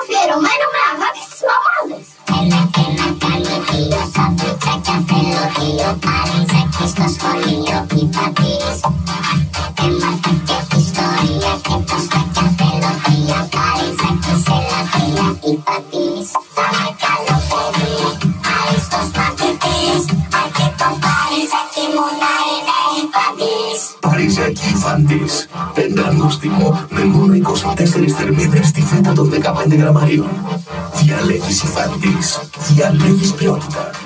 αφιερωμένο με αγάπη στις μαμάδες. Έλα και να κάνει δύο σαντουιτσάκια θέλω δύο. Παριζάκι στο σχολείο Ιφαντής. Έμαθα και ιστορία και το στάκια θέλω τρία. Παριζάκι σε λατρεία Ιφαντής. Θα με καλό παιδί, άριστος μαθητής. Αρκεί το Παριζάκι μου να είναι Ιφαντής. Parizaki Ifantis. Πεντανόστιμο με μόνο 24 θερμίδες στη φέτα των 15 γραμμαρίων. Διαλέγεις Ifantis. Διαλέγεις ποιότητα.